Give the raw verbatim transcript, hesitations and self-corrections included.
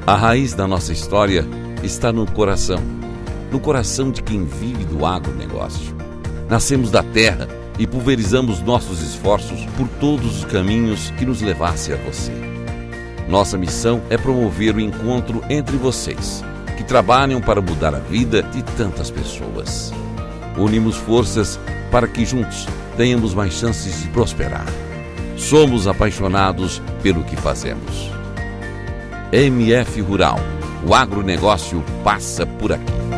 A raiz da nossa história está no coração, no coração de quem vive do agronegócio. Nascemos da terra e pulverizamos nossos esforços por todos os caminhos que nos levassem a você. Nossa missão é promover o encontro entre vocês, que trabalham para mudar a vida de tantas pessoas. Unimos forças para que juntos tenhamos mais chances de prosperar. Somos apaixonados pelo que fazemos. M F Rural, o agronegócio passa por aqui.